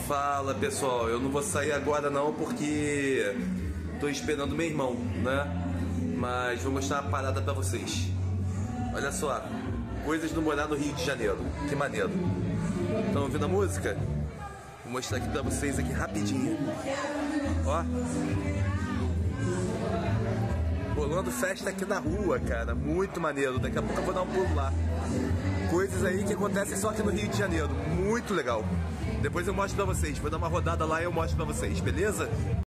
Fala pessoal, eu não vou sair agora não porque tô esperando meu irmão, né? Mas vou mostrar uma parada pra vocês. Olha só, coisas do morar no Rio de Janeiro. Que maneiro. Estão ouvindo a música? Vou mostrar aqui pra vocês aqui rapidinho. Ó. Rolando festa aqui na rua, cara. Muito maneiro. Daqui a pouco eu vou dar um pulo lá. Coisas aí que acontecem só aqui no Rio de Janeiro. Muito legal. Depois eu mostro pra vocês. Vou dar uma rodada lá e eu mostro pra vocês, beleza?